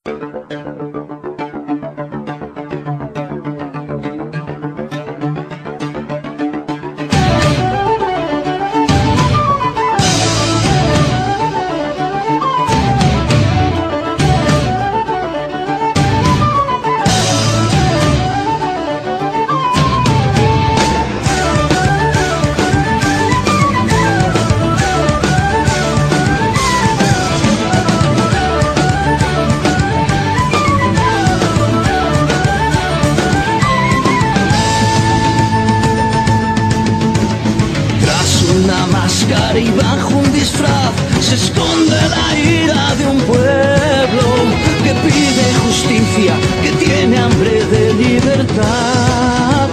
Una máscara y bajo un disfraz se esconde la ira de un pueblo que pide justicia, que tiene hambre de libertad.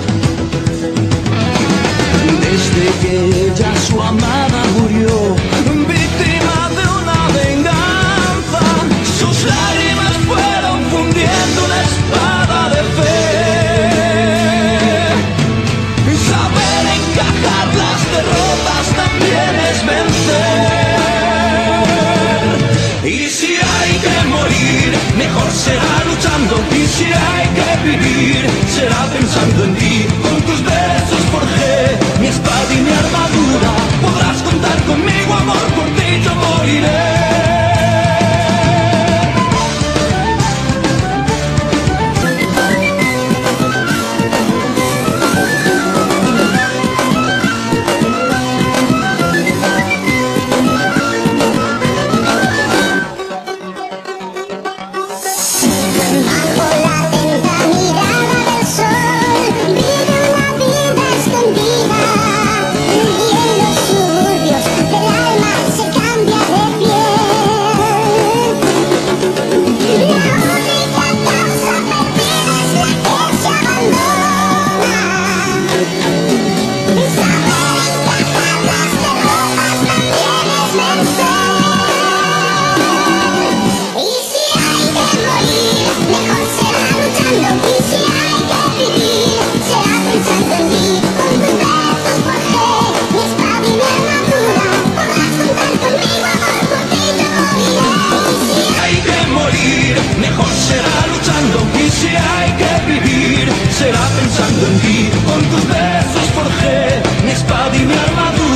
Desde que ella, su amada, murió, víctima de una venganza, sus lágrimas fueron fundiendo una espada de fe. Saber encajar las derrotas también es vencer. Y si hay que morir, mejor será luchando. Y si hay que vivir, será pensando en ti. Con tus besos forjé mi espada y mi armadura. Podrás contar conmigo, amor, por ti yo moriré. Será pensando en ti, con tus besos forjé mi espada y mi armadura.